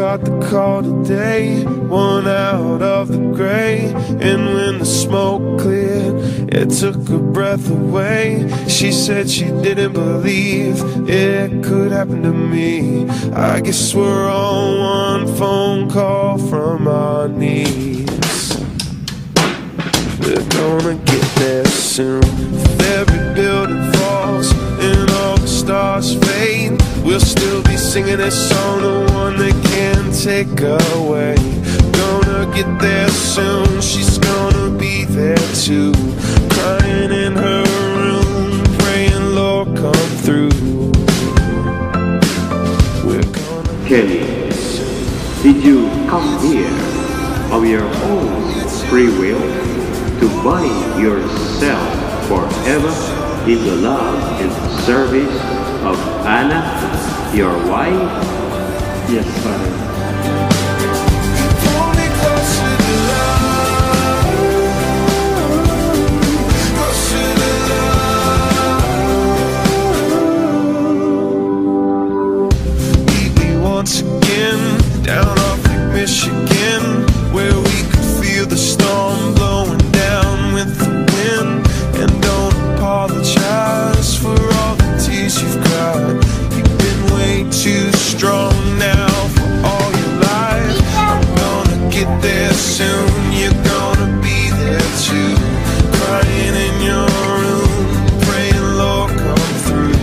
got the call today, one out of the gray. And when the smoke cleared, it took her breath away. She said she didn't believe it could happen to me. I guess we're on one phone call from our knees. We're gonna get there soon. If every building falls and all the stars fade, we'll still be singing this song, the one they can't take away. Gonna get there soon, she's gonna be there too, crying in her room, praying Lord come through. We're gonna Kelly, did you come here of your own free will to bind yourself forever in the love and service of Anna, your wife? Yes, Father. Once again, down off Lake Michigan, where we could feel the storm blowing down with the wind. And don't apologize for all the tears you've cried. You've been way too strong now for all your life. I'm gonna get there soon, you're gonna be there too, crying in your room, praying Lord come through.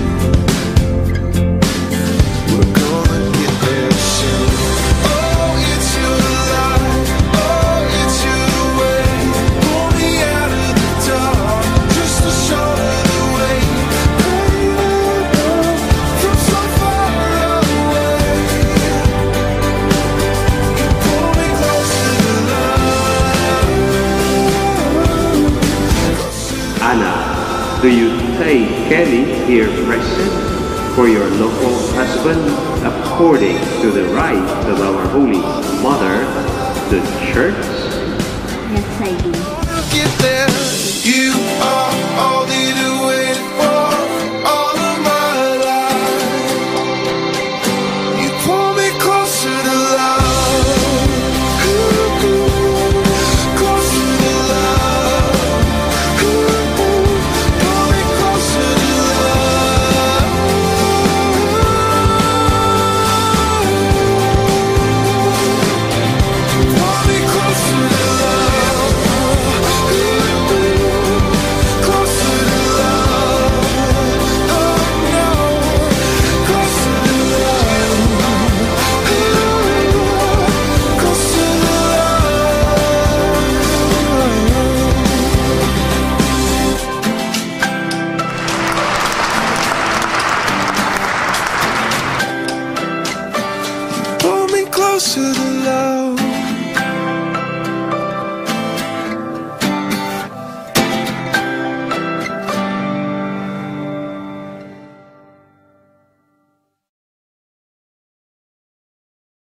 We're gonna get there soon. Oh, it's your light, oh, it's your way. Pull me out of the dark, just a short of the way. From so far away, pull me close to the light. Anna, do you take Kelly here present for your local husband according to the rite of our Holy Mother, the Church? Yes, I do. Get there, you